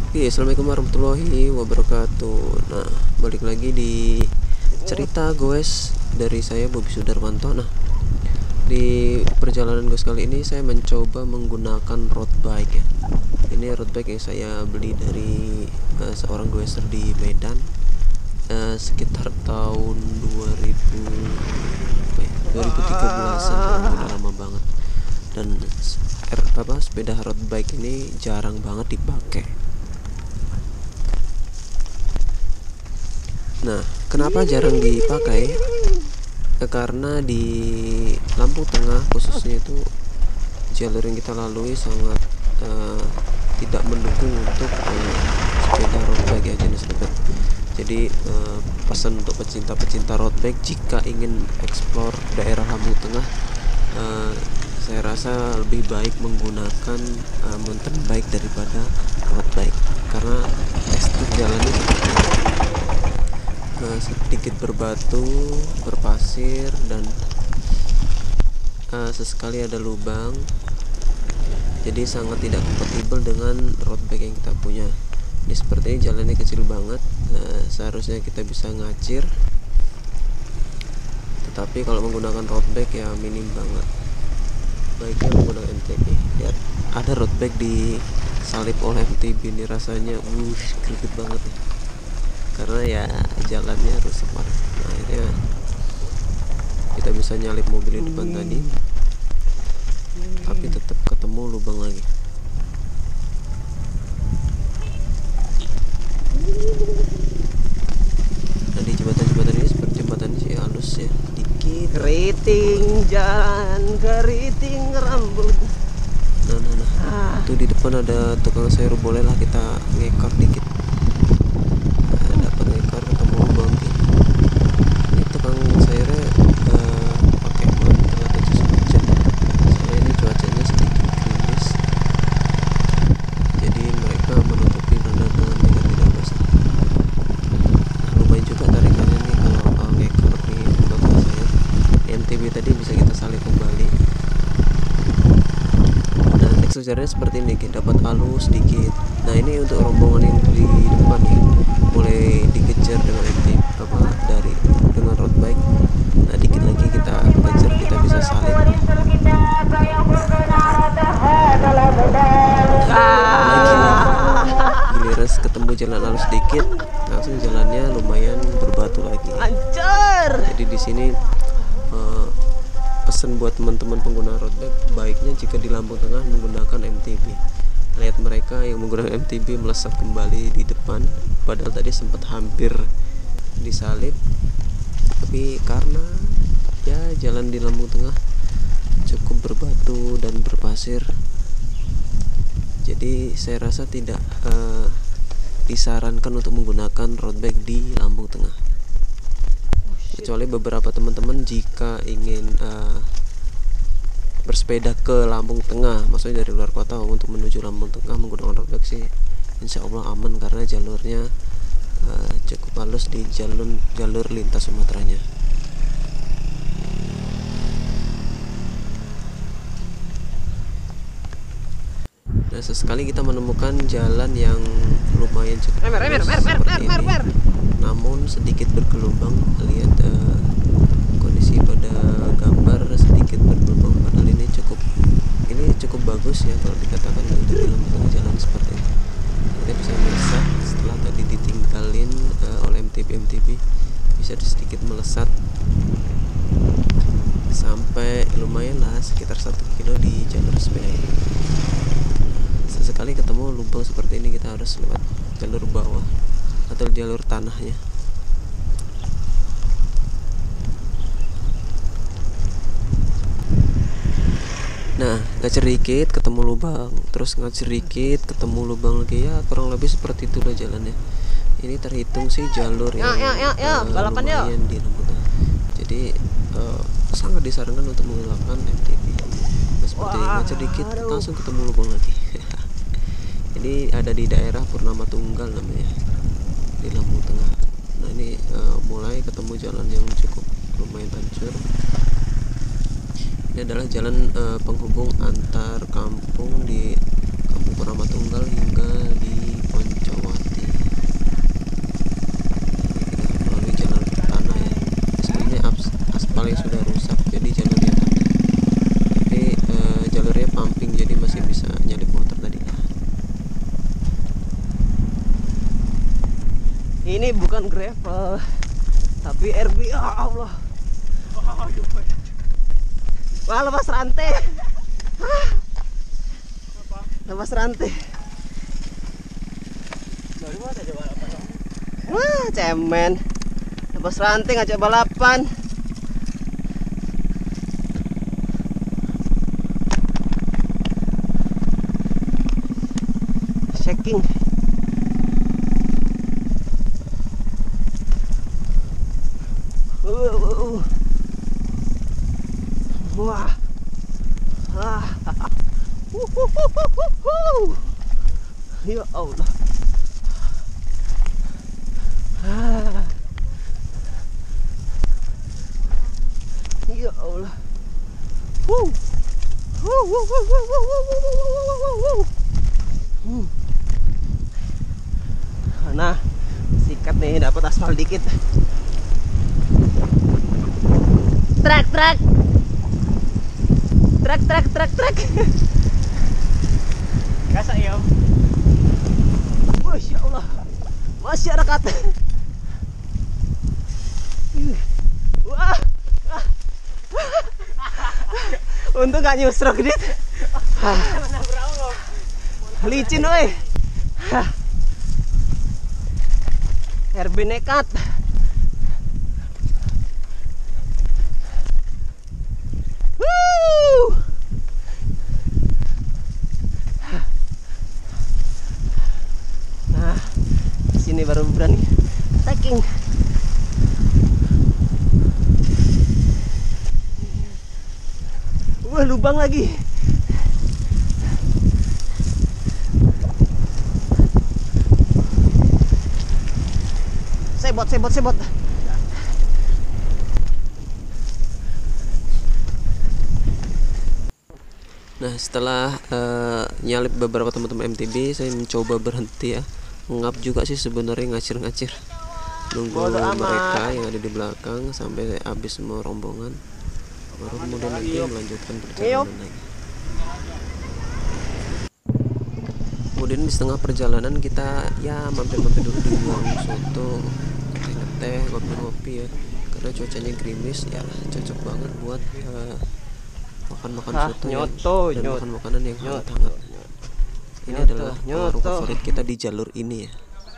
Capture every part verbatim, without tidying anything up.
Oke, assalamualaikum warahmatullahi wabarakatuh. Nah, balik lagi di cerita goes dari saya Bobi Sudarmanto. Nah, di perjalanan goes kali ini saya mencoba menggunakan road bike ya. Ini road bike yang saya beli dari uh, seorang goeser di Medan uh, sekitar tahun dua ribu apa ya, dua ribu tiga belasan, udah lama banget. Dan er, apa sepeda road bike ini jarang banget dipakai. Nah, kenapa jarang dipakai? Eh, karena di Lampung Tengah khususnya itu jalur yang kita lalui sangat uh, tidak mendukung untuk uh, sepeda road bike ya, jenis road bike. Jadi uh, pesan untuk pecinta-pecinta road bike, jika ingin explore daerah Lampung Tengah, uh, saya rasa lebih baik menggunakan uh, mountain bike daripada road bike, karena tekstur jalannya seperti Uh, sedikit berbatu, berpasir, dan uh, sesekali ada lubang. Jadi sangat tidak kompatibel dengan road bike yang kita punya. Ini sepertinya jalannya kecil banget, uh, seharusnya kita bisa ngacir, tetapi kalau menggunakan road bike ya minim banget. Baiknya menggunakan M T B. Lihat, ada road bike disalip oleh M T B. Ini rasanya wush, greget banget ya, karena ya jalannya rusak banget. Nah, akhirnya kita bisa nyalip mobil di depan tadi, tapi tetap ketemu lubang lagi. Nah, di jembatan-jembatan ini seperti jembatan sih halus ya, dikit keriting jalan, keriting rambut. Nah, nah, nah. Ah. Tuh di depan ada tukang sayur, bolehlah kita ngekor dikit. Tadi bisa kita salib kembali. Nah, teksturnya seperti ini, kita dapat halus sedikit. Nah, ini untuk rombongan yang di depan ya, mulai dikejar dengan M T B apa dari dengan road bike. Nah, dikit lagi kita kejar, kita bisa salib. Giliran ketemu jalan halus sedikit, langsung jalannya lumayan berbatu lagi. Anjir. Jadi di sini uh, pesan buat teman-teman pengguna road bike, baiknya jika di Lampung Tengah menggunakan M T B. Lihat mereka yang menggunakan M T B melesat kembali di depan, padahal tadi sempat hampir disalip, tapi karena ya jalan di Lampung Tengah cukup berbatu dan berpasir, jadi saya rasa tidak uh, disarankan untuk menggunakan road bike di Lampung Tengah. Kecuali beberapa teman-teman jika ingin uh, bersepeda ke Lampung Tengah, maksudnya dari luar kota untuk menuju Lampung Tengah menggunakan road bike sih insya Allah aman, karena jalurnya uh, cukup halus di jalur jalur lintas Sumateranya. Nah, sesekali kita menemukan jalan yang lumayan cukup halus seperti ini, namun sedikit bergelombang. Lihat uh, kondisi pada gambar sedikit bergelombang, padahal ini cukup ini cukup bagus ya kalau dikatakan untuk di tengah jalan seperti ini. Kita bisa melesat setelah tadi ditinggalin uh, oleh M T B M T B, bisa sedikit melesat sampai lumayan lah sekitar satu kilo di jalur sepeda ini. Sesekali ketemu lubang seperti ini, kita harus lewat jalur bawah atau jalur tanahnya. Nah, ngacir dikit ketemu lubang, terus ngacir dikit ketemu lubang lagi, ya kurang lebih seperti itulah jalannya. Ini terhitung sih jalur yang ya, ya, ya, uh, balapan lumayan di Lampung Tengah. Jadi uh, sangat disarankan untuk menggunakan M T B. Nah, seperti ngacir dikit langsung ketemu lubang lagi. Ini ada di daerah Purnama Tunggal namanya, di Lampung Tengah. Nah, ini uh, mulai ketemu jalan yang cukup lumayan hancur. Ini adalah jalan uh, penghubung antar kampung di Kampung Purnama Tunggal hingga di Poncol. Ini bukan gravel, tapi R B. Ya Allah. Wah, lepas rantai. Lepas rantai. Wah, cemen. Lepas rantai ngajak balapan. Shaking. Uh, uh, uh. Wah. Ah. Uh, uh, uh, uh, uh. Ya Allah. Ah. Ya Allah. Wuh. Wuh, wuh, wuh, wuh, wuh, wuh, wuh, wuh, wuh, wuh. Hmm. Nah, sikat nih, dapat aspal dikit. Truk, truk. Truk, truk, truk, truk. Gasak ya. Masya Allah. Masyarakat. Wah. Untung gak nyusruk dit. Licin woi. R B nekat. Woo. Nah, sini baru berani taking. Wah, lubang lagi. Sebot, sebot, sebot. Nah, setelah uh, nyalip beberapa teman-teman M T B, saya mencoba berhenti ya. Ngap juga sih sebenarnya, ngacir-ngacir. Nunggu Bodo amat. mereka yang ada di belakang sampai habis semua rombongan. Baru kemudian nanti melanjutkan perjalanan lagi. Kemudian di setengah perjalanan kita ya mampir-mampir dulu di warung soto, teh-teh, ngopi-ngopi ya. Karena cuacanya gerimis ya, cocok banget buat uh, makan-makan Hah, soto nyoto, yang, dan nyoto, makan makanan yang nyoto, hangat-hangat. Ini nyoto, adalah nyoto. warung favorit kita di jalur ini ya.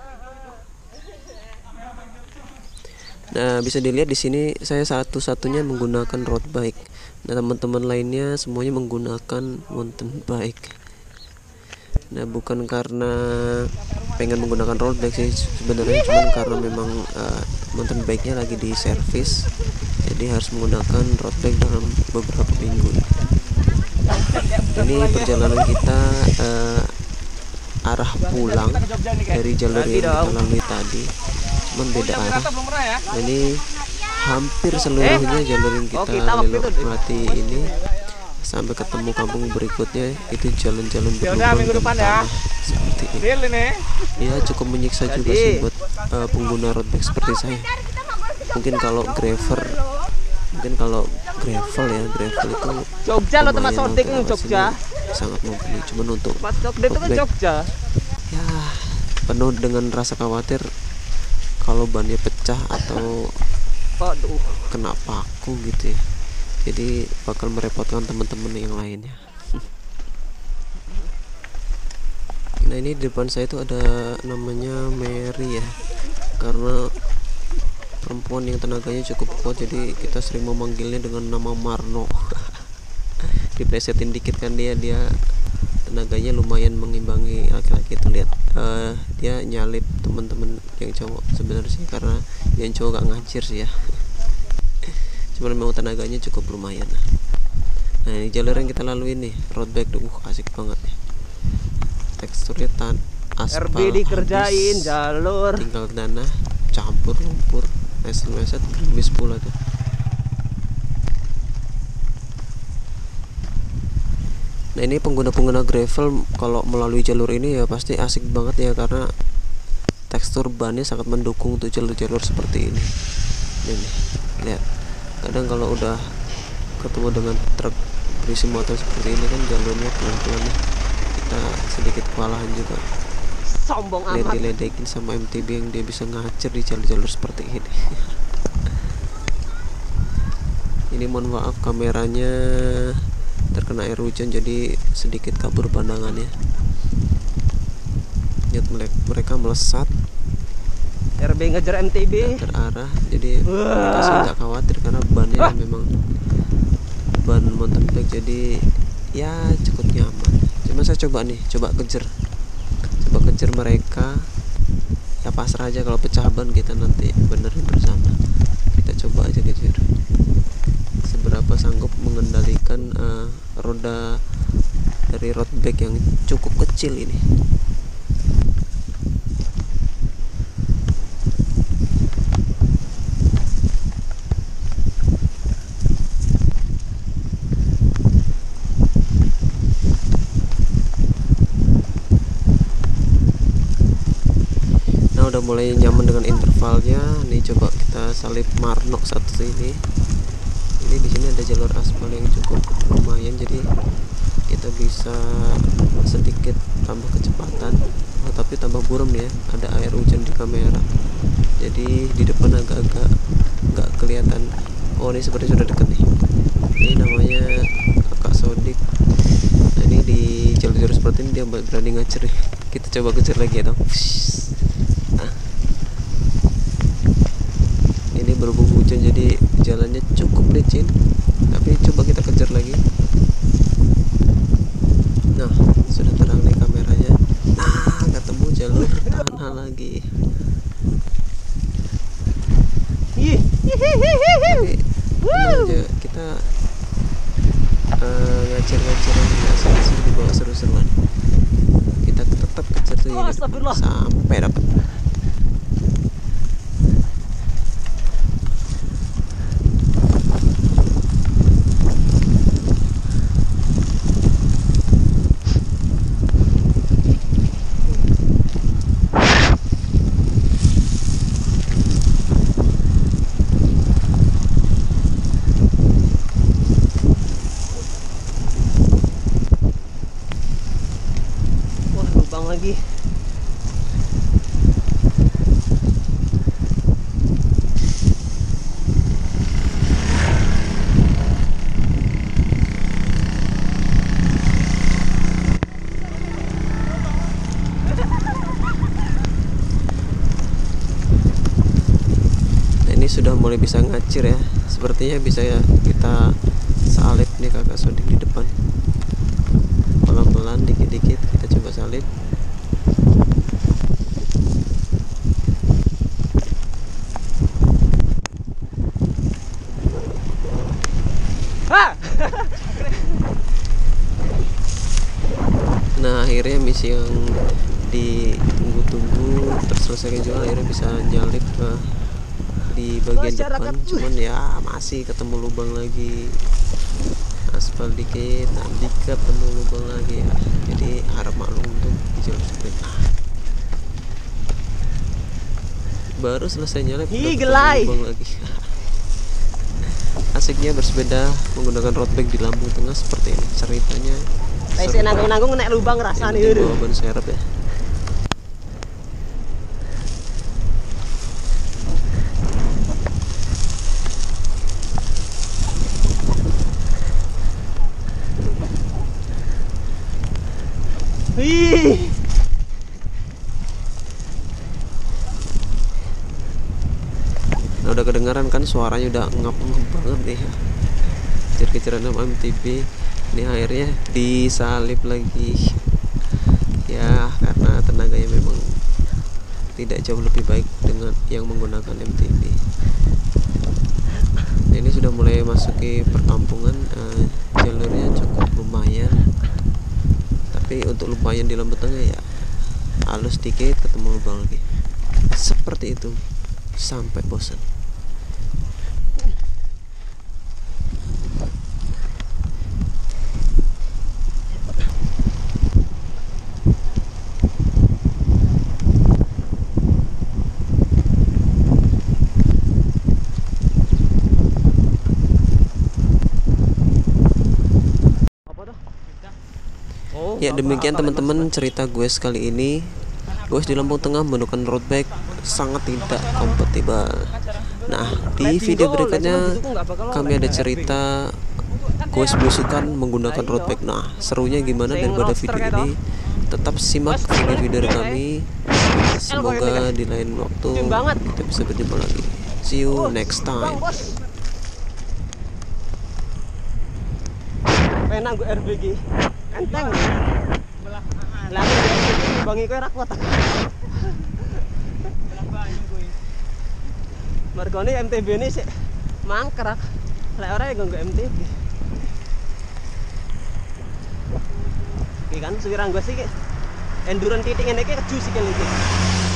Nah, bisa dilihat di sini saya satu-satunya menggunakan road bike. Nah, teman-teman lainnya semuanya menggunakan mountain bike. Nah, bukan karena pengen menggunakan road bike sih sebenarnya, cuman karena memang uh, mountain bike-nya lagi di servis, jadi harus menggunakan road bike dalam beberapa minggu. Ini perjalanan kita uh, arah pulang dari jalur yang kita lalui tadi, cuman beda arah. Nah, ini hampir seluruhnya jalur yang kita lewati ini sampai ketemu kampung berikutnya itu jalan-jalan berlubang dan tanah seperti ini. Ya, cukup menyiksa juga sih buat uh, pengguna road bike seperti saya. Mungkin kalau gravel, mungkin kalau gravel ya gravel itu Jogja lo tempat sodik nih, Jogja. Sangat mumpuni. Cuman untuk Tempat sodik itu kan Jogja. Ya, penuh dengan rasa khawatir kalau bannya pecah atau Waduh. kena paku gitu ya. Jadi bakal merepotkan teman-teman yang lainnya. Nah, ini di depan saya itu ada namanya Mary ya, karena perempuan yang tenaganya cukup kuat, jadi kita sering memanggilnya dengan nama Marno. Diplesetin dikit kan dia dia tenaganya lumayan mengimbangi laki-laki itu. Lihat uh, dia nyalip teman-teman yang cowok sebenarnya sih, karena yang cowok gak ngacir sih ya. Cuman memang tenaganya cukup lumayan. Nah, ini jalur yang kita lalui nih, road bike tuh uh, asik banget ya. Teksturnya tan aspal R B dikerjain habis, jalur. tinggal tanah campur lumpur, meset-meset gerimis pula tuh. Nah, ini pengguna-pengguna gravel kalau melalui jalur ini ya pasti asik banget ya, karena tekstur bannya sangat mendukung untuk jalur-jalur seperti ini. Ini lihat, kadang kalau udah ketemu dengan truk berisi motor seperti ini kan jalurnya pelan-pelan, kita sedikit kewalahan juga. Sombong lihat amat. diledekin sama M T B yang dia bisa ngacir di jalur-jalur seperti ini. Ini mohon maaf kameranya terkena air hujan jadi sedikit kabur pandangannya. Lihat mereka melesat R B ngejar M T B terarah, jadi mereka sih nggak khawatir karena bannya uh. memang ban mountain bike, jadi ya cukup nyaman. Cuma saya coba nih, coba kejar coba kejar mereka, ya pasrah aja, kalau pecah ban kita nanti benerin bersama. Kita coba aja kejar seberapa sanggup mengendalikan uh, roda dari road bike yang cukup kecil ini. Udah mulai nyaman dengan intervalnya nih. Coba kita salip Marnok satu ini. Ini di sini ada jalur aspal yang cukup lumayan, jadi kita bisa sedikit tambah kecepatan. Oh, tapi tambah buram ya, ada air hujan di kamera, jadi di depan agak-agak nggak kelihatan. Oh, ini seperti sudah dekat nih. Ini namanya Kakak Sodik. Nah, ini di jalur-jalur seperti ini dia berani ngacer. Kita coba kejar lagi ya dong. Nah, ini berhubung hujan jadi jalannya cukup licin, tapi coba kita kejar lagi. Nah, sudah terang nih kameranya. Nah, ketemu jalur tanah lagi. Tapi aja kita uh, ngajar-ngajaran nggak asal-asal di bawah seru-seruan. Kita tetap kejar tuh ini sampai dapat. Lagi nah, ini sudah mulai bisa ngacir ya, sepertinya bisa ya kita salib nih Kakak Sodik di depan. Pelan-pelan, dikit-dikit kita coba salib. Nah, akhirnya misi yang ditunggu-tunggu terselesaikan juga, akhirnya bisa nyalip ke di bagian depan. Cuman ya masih ketemu lubang lagi, aspal dikit, nah dikit ketemu lubang lagi ya. Jadi harap maklum untuk di jalur sprint. Baru selesai nyalip udah ketemu lubang lagi. Asiknya bersepeda menggunakan road bike di Lampung Tengah seperti ini ceritanya. Saya nanggung-nanggung naik lubang rasanya itu. Ban serep ya. Wih. Nah, udah kedengaran kan suaranya, udah ngap-ngap banget nih. Kejar-kejaran sama M T B. Ini akhirnya disalip lagi ya, karena tenaganya memang tidak jauh lebih baik dengan yang menggunakan M T B. Nah, ini sudah mulai masuki perkampungan, uh, jalurnya cukup lumayan, tapi untuk lumayan di Lampung Tengah ya halus dikit ketemu lubang lagi, seperti itu sampai bosan. Ya demikian teman-teman cerita gue sekali ini. Guys, di Lampung Tengah menggunakan road bike sangat tidak kompatibel. Nah, di video berikutnya kami ada cerita guys belusukan menggunakan road bike. Nah, serunya gimana daripada video ini? Tetap simak video-video dari kami. Semoga di lain waktu kita bisa berjumpa lagi. See you next time. Penang gue R B G enteng lalu bangi kowe ra kuat mergone M T B ini sih mangkrak lek ora ya nggo M T B iki kan suwirang gue sih endurance titik ngene iki keju sikil iki